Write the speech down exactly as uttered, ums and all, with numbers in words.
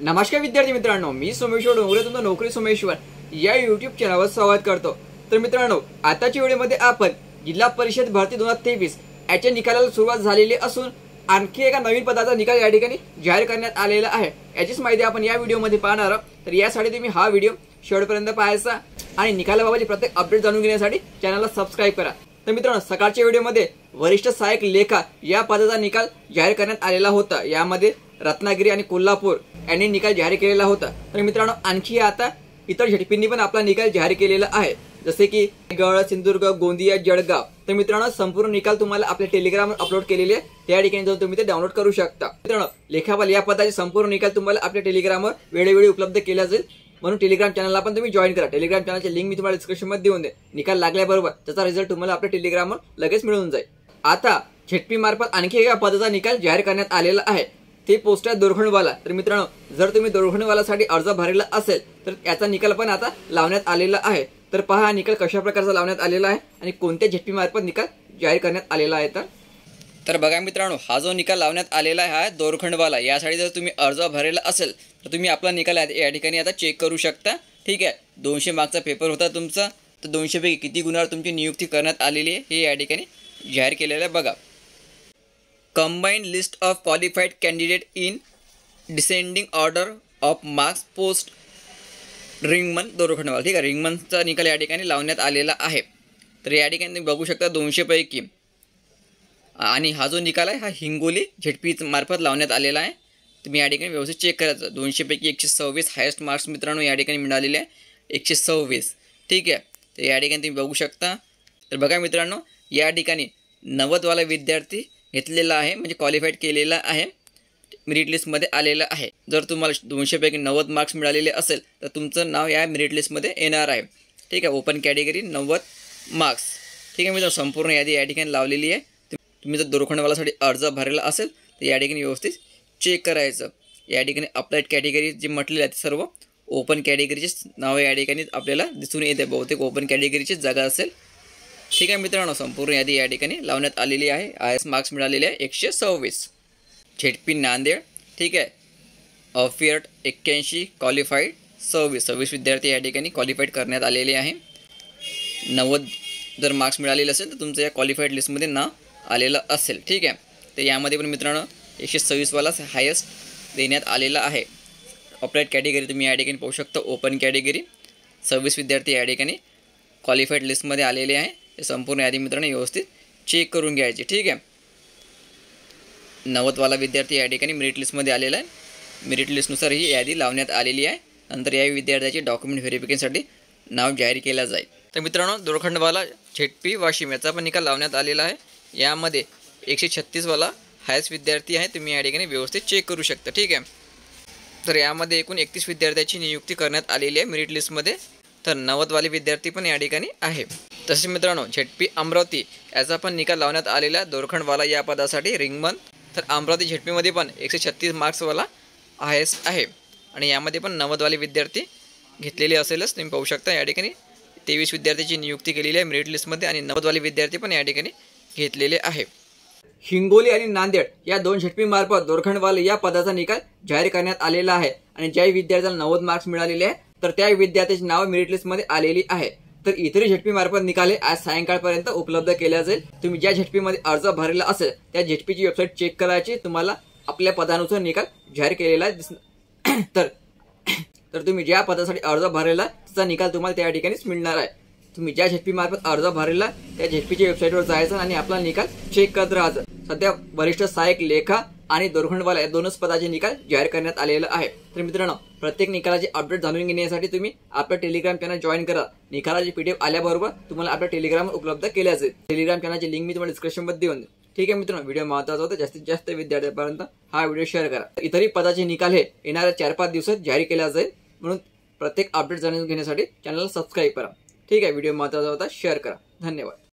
नमस्कार विद्यार्थी मित्रांनो, मी सोमेश्वर डोंगरे तुमचा नोकरी सोमेश्वर या यूट्यूब चॅनलवर स्वागत करतो। तर मित्रांनो, आताच्या व्हिडिओमध्ये आपण जिल्हा परिषद भरती दोन हजार तेवीस याच्या निकालाला सुरुवात झालेली असून आणखी एका नवीन पदाचा निकाल या ठिकाणी जाहीर करण्यात आलेला आहे। याचीच माहिती आपण या व्हिडिओमध्ये पाहणार आहोत। तर यासाठी तुम्ही हा व्हिडिओ शेवटपर्यंत पाहायचा आणि निकालाबाबतची प्रत्येक अपडेट जाणून घेण्यासाठी चॅनलला सबस्क्राइब करा। तर मित्रांनो, सकाळच्या व्हिडिओमध्ये वरिष्ठ सहाय्यक लेखा या पदाचा निकाल जाहीर करण्यात आलेला होता। यामध्ये रत्नागिरी आणि कोल्हापूर यांनी निकाल जाहीर केलेला होता। तर मित्रांनो, आणखी आता इतर झटपींनी पण आपला निकाल जाहीर केलेला आहे, जसे की गड, सिंधुदुर्ग, गोंदिया, जळगाव। तर मित्रांनो, संपूर्ण निकाल तुम्हाला आपल्या टेलिग्रामवर अपलोड केलेले आहे, त्या ठिकाणी जाऊन तुम्ही ते डाउनलोड करू शकता। मित्रांनो, लेखापाल या पदाचे संपूर्ण निकाल तुम्हाला आपल्या टेलिग्रामवर वेळोवेळी उपलब्ध केला जाईल, म्हणून टेलिग्राम चॅनलला पण तुम्ही जॉईन करा। टेलिग्राम चॅनलची लिंक मी तुम्हाला डिस्क्रिप्शन मध्ये देऊन दे। निकाल लागल्याबरोबर त्याचा रिझल्ट तुम्हाला आपल्या टेलिग्रामवर लगेच मिळून जाईल। आता झटपी मार्फत आणखी एका पदाचा निकाल जाहीर करण्यात आलेला आहे, ते पोस्ट आहे दोरखंडवाला। तर मित्रांनो, जर तुम्ही दोरखंडवालासाठी अर्ज भरलेला असेल तर याचा निकाल पण आता लावण्यात आलेला आहे। तर पहा हा निकाल कशा प्रकारचा लावण्यात आलेला आहे आणि कोणत्या झटपी मार्फत निकाल जाहीर करण्यात आलेला आहे। तर तर बघा मित्रांनो, हा जो निकाल लावण्यात आलेला आहे हा दोरखंडवाला, यासाठी जर तुम्ही अर्ज भरलेला असेल तर तुम्ही आपला निकाल या ठिकाणी आता चेक करू शकता। ठीक आहे, दोनशे मार्कचा पेपर होता तुमचा, तर दोनशे पैकी किती गुणांवर तुमची नियुक्ती करण्यात आलेली आहे हे या ठिकाणी जाहीर केलेलं आहे। बघा, combined list of qualified candidate in descending order of marks post ringman दोरखंडवाला। ठीक आहे, रिंगमनचा निकाल या ठिकाणी लावण्यात आलेला आहे। तर या ठिकाणी तुम्ही बघू शकता दोनशे पैकी, आणि हा जो निकाल आहे हा हिंगोली झटपी मार्फत लावण्यात आलेला आहे। तुम्ही या ठिकाणी व्यवस्थित चेक करायचं। दोनशे पैकी एकशे सव्वीस हायेस्ट मार्क्स मित्रांनो या ठिकाणी मिळालेले आहे, एकशे सव्वीस। ठीक आहे, तर या ठिकाणी तुम्ही बघू शकता। तर बघा मित्रांनो, या ठिकाणी नव्वदवाला विद्यार्थी घेतलेला आहे, म्हणजे क्वालिफाईड केलेला आहे, मेरिट लिस्टमध्ये आलेलं आहे। जर तुम्हाला दोनशे पैकी नव्वद मार्क्स मिळालेले असेल तर तुमचं नाव या मेरिट लिस्टमध्ये येणार आहे। ठीक आहे, ओपन कॅटेगरी नव्वद मार्क्स। ठीक आहे मित्रांनो, संपूर्ण यादी या ठिकाणी लावलेली आहे। तुम्ही जर दोरखंडवालासाठी अर्ज भरलेला असेल तर या ठिकाणी व्यवस्थित चेक करायचं। या ठिकाणी अप्लाइड कॅटेगरी जे म्हटलेले आहेत सर्व ओपन कॅटेगरीचे नाव या ठिकाणी आपल्याला दिसून येते, बहुतेक ओपन कॅटेगरीची जागा असेल। ठीक आहे मित्रांनो, संपूर्ण यादी या ठिकाणी लावण्यात आलेली आहे। आय एस मार्क्स मिळालेले आहे एकशे सव्वीस। झेडपी नांदेड, ठीक आहे, अफियर्ट एक्क्याऐंशी, क्वालिफाईड सव्वीस सव्वीस विद्यार्थी या ठिकाणी क्वालिफाईड करण्यात आलेले आहे। नव्वद जर मार्क्स मिळालेले असेल तर तुमचं या क्वालिफाईड लिस्टमध्ये नाव आलेलं असेल। ठीक आहे, तर यामध्ये पण मित्रांनो एकशे सव्वीसवालाच हायेस्ट देण्यात आलेला आहे। अप्लाइड कॅटेगरी तुम्ही या ठिकाणी पाहू शकता, ओपन कॅटेगरी सव्वीस विद्यार्थी या ठिकाणी क्वालिफाईड लिस्टमध्ये आलेले आहे। हे संपूर्ण यादी मित्रांनो व्यवस्थित चेक करून घ्यायची। ठीक आहे, नव्वदवाला विद्यार्थी या ठिकाणी मेरिट लिस्टमध्ये आलेला आहे। मेरिट लिस्टनुसार ही यादी लावण्यात आलेली आहे। नंतर या विद्यार्थ्याचे डॉक्युमेंट व्हेरिफिकेशनसाठी नाव जाहीर केलं जाईल। तर मित्रांनो, दोरखंडवाला झेडपी वाशिम याचा पण निकाल लावण्यात आलेला आहे। यामध्ये एकशे छत्तीसवाला हायस्ट विद्यार्थी आहे, तुम्ही या ठिकाणी व्यवस्थित चेक करू शकता। ठीक आहे, तर यामध्ये एकूण एकतीस विद्यार्थ्यांची नियुक्ती करण्यात आलेली आहे मेरिट लिस्टमध्ये, तर नव्वदवाले विद्यार्थी पण या ठिकाणी आहे। तसेच मित्रांनो, झेडपी अमरावती याचा पण निकाल लावण्यात आलेला दोरखंडवाला या पदासाठी रिंगमन। तर अमरावती झेडपीमध्ये पण एकशे छत्तीस मार्क्सवाला हायेस्ट आहे, आणि यामध्ये पण नव्वदवाले विद्यार्थी घेतलेले असेलच। तुम्ही पाहू शकता या ठिकाणी तेवीस विद्यार्थ्यांची नियुक्ती केलेली आहे मेरिट लिस्टमध्ये, आणि नव्वदवाले विद्यार्थी पण या ठिकाणी घेतलेले आहे। हिंगोली आणि नांदेड या दोन झटपी मार्फत दोरखंडवाला या पदाचा निकाल जाहीर करण्यात आलेला आहे, आणि ज्या विद्यार्थ्याला नव्वद मार्क्स मिळालेले आहे तर त्या विद्यार्थ्याची नाव मेरिट लिस्टमध्ये आलेली आहे। तर इतरही झटपी मार्फत निकाल आज सायंकाळपर्यंत उपलब्ध केला जाईल। तुम्ही ज्या झटपीमध्ये अर्ज भरलेला असेल त्या झटपीची वेबसाईट चेक करायची, तुम्हाला आपल्या पदानुसार निकाल जाहीर केलेला आहे। तर तर तुम्ही ज्या पदासाठी अर्ज भरलेला त्याचा निकाल तुम्हाला त्या ठिकाणीच मिळणार आहे। तुम्ही ज्या झटपी मार्फत अर्ज भरलेला त्या झटपीच्या वेबसाईटवर जायचं आणि आपला निकाल चेक करत राहायचं। सध्या वरिष्ठ सहाय्यक लेखा आणि दोरखंडवाला या दोनच पदाचे निकाल जाहीर करण्यात आलेला आहे। तर मित्रांनो, प्रत्येक निकालाचे अपडेट जाणून घेण्यासाठी तुम्ही आपल्या टेलिग्राम चॅनल जॉईन करा। निकालाची पीडीएफ आल्याबरोबर तुम्हाला आपल्या टेलिग्रामवर उपलब्ध केल्या जाईल। टेलिग्राम चॅनलची लिंक मी तुम्हाला डिस्क्रिप्शन मध्ये देऊन देईन। ठीक आहे मित्रांनो, व्हिडिओ महत्त्वाचा होता, जास्तीत जास्त विद्यार्थ्यांपर्यंत हा व्हिडिओ शेअर करा। इतरही पदाचे निकाल हे येणाऱ्या चार पाच दिवसात जाहीर केला जाईल, म्हणून प्रत्येक अपडेट जाणून घेण्यासाठी चॅनलला सबस्क्राईब करा। ठीक आहे, व्हिडिओ महत्त्वाचा होता, शेअर करा। धन्यवाद।